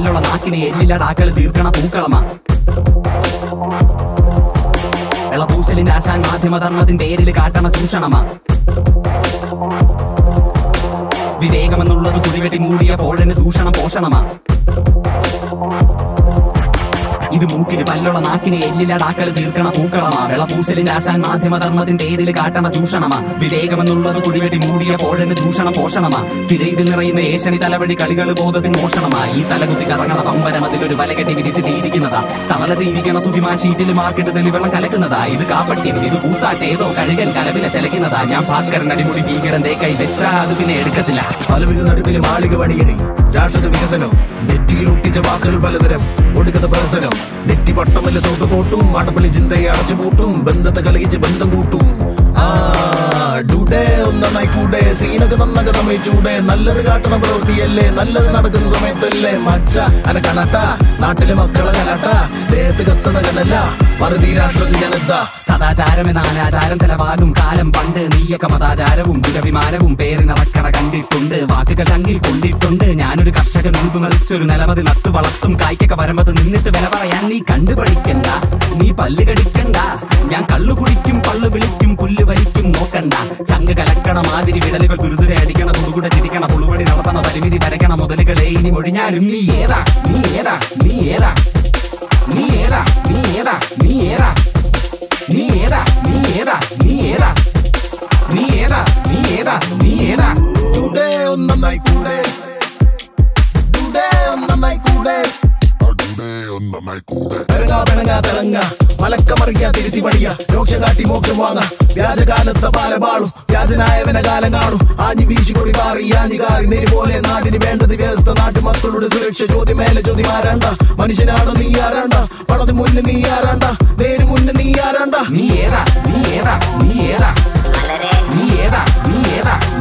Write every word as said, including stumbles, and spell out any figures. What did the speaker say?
പല്ലുള്ള നാക്കിനെ എല്ലിലടാക്കൾ തീർക്കണ പൂക്കളമാ. എളപൂശലിന്റെ ആശാൻ മാധ്യമധർമ്മത്തിന്റെ പേരിൽ കാട്ടണ ചൂഷണമാ. വിവേകമെന്നുള്ളത് കുടിവെട്ടി മൂടിയ പോഴന് ദൂഷണം പോഷണമാ. ഇത് മൂക്കിന് പല്ലുള്ള നാക്കിനെ എല്ലിലടാക്കൾ തീർക്കണ പൂക്കളമാ. വെളപൂശലിന്റെ ആശാൻ മാധ്യമധർമ്മത്തിന്റെ പേരിൽ കാട്ടണ ചൂഷണമാ. വിവേകമെന്നുള്ളത് കുടിവെട്ടി മൂടിയ പോഴന് ദൂഷണം പോഷണമാ. തിരയിൽ നിറയുന്ന ഏഷണി തലവഴി കളികൾ ബോധത്തിന് മോഷണമാ. ഈ തലകുത്തി കറങ്ങണ പമ്പരം അതിലൊരു വലകെട്ടി വിരിച്ചിട്ടിരിക്കുന്നതാ. തണലത്തിരിക്കണ സുഖിമാൻ ഷീറ്റിൽ മാർക്കറ്റ് തെളിവെള്ളം കലക്കുന്നതാ. ഇത് കാപ്പട്യം, ഇത് കൂത്താട്ടേതോ കഴുകൻ കലവില ചലക്കുന്നതാ. ഞാൻ ഭാസ്കരൻ അടിമുടി ഭീകരന്റെ കൈ വെച്ചാ അത് പിന്നെ എടുക്കത്തില്ല. പലവിധ നടുവിൽ മാളിക പണിയണി രാഷ്ട്രത്തെ വികസനം നെറ്റിയിൽ ഒട്ടിച്ച വാക്കുകൾ പലതരം ഒടുക്കത്തെ പ്രഹസനം. നെറ്റി പട്ടമല്ല സോട്ട് പോട്ടും മാട്ടപ്പള്ളി ചിന്തയെ അടച്ചു പൂട്ടും ബന്ധത്തെ കലകിച്ച് ബന്ധം കൂട്ടും. ആ ഡൂഡേ ഒന്നായി കൂടെ സീനൊക്കെ നന്നൊക്കെ സമയിച്ചൂടെ. നല്ലത് കാട്ടണ പ്രവൃത്തിയല്ലേ നല്ലത് നടക്കുന്ന സമയത്തല്ലേ മച്ച അന കണട്ട നാട്ടിലെ മക്കളെ കലട്ട ദേഹത്ത് കത്തുന്ന കനല്ല മറുതി രാഷ്ട്രത്തിൽ ജനത. സദാചാരമെന്ന അനാചാരം ചെലവാകും കാലം പണ്ട്. നീയൊക്കെ മതാചാരവും ദുരഭിമാനവും പേരിനറക്കണ കണ്ടിട്ടുണ്ട്. വാക്കുകൾ തങ്ങിൽ കൊണ്ടിട്ടുണ്ട്. ഞാനൊരു കർഷകൻ ഉഴുതുമറിച്ചൊരു നിലമതി നട്ടു വളർത്തും. കായ്ക്കൊക്കെ വരമ്പത്ത് നിന്നിട്ട് വില പറയാൻ നീ കണ്ടുപഠിക്കണ്ട. നീ പല്ല് കടിക്കണ്ട. ഞാൻ കള്ളു കുടിക്കും പള്ളു വിളിക്കും പുല്ല് വരിക്കും നോക്കണ്ട. ചങ്ക് കലക്കണ മാതിരി വിടലുകൾ ദുരിതുര അടിക്കണ തുടുകൂടെ ചിരിക്കണ പുളുപടി നടത്തണ പരിമിതി വരയ്ക്കണ മുതലുകളെ ഇനി ഒഴിഞ്ഞാലും നീ ഏതാ നീ ഏതാ നീ ഏതാ നീ ഏതാ നീ ഏതാ നീ ഏതാ നീ ഏതാ നീ ഏതാ നീ ഏതാ നീ ഏതാ നീ ഏതാ നീ ഏതാ. ഡൂഡേ ഒന്നായി കൂടെ ഡൂഡേ ഒന്നായി കൂടെ പിറങ്ങാ പിണങ്ങാ തിളങ്ങ മലക്കമറിയാ തിരുത്തി പണിയ രോക്ഷം കാട്ടി മോക്ഷം വാങ്ങ. വ്യാജകാലത്തെ പാലപാളും വ്യാജനായവന കാലം കാണും. ആഞ്ഞി വീശി കൊടി മാറി ആഞ്ഞി കാറി നെരി പോലെ നാടിന് വേണ്ടത് വ്യവസ്ഥ. നാട്ടു മക്കളുടെ സുരക്ഷ ചോദ്യം മേലെ ചോദ്യം ആരാണ്ട. മനുഷ്യനാണോ നീ ആരാണ്ട. പണത് മുന്നിൽ നീ ആരാണ്ട. നേര് മുന്നിൽ നീ ആരാണ്ട. നീ ഏതാ നീ ഏതാ നീ ഏതാ നീ ഏതാ നീ ഏതാ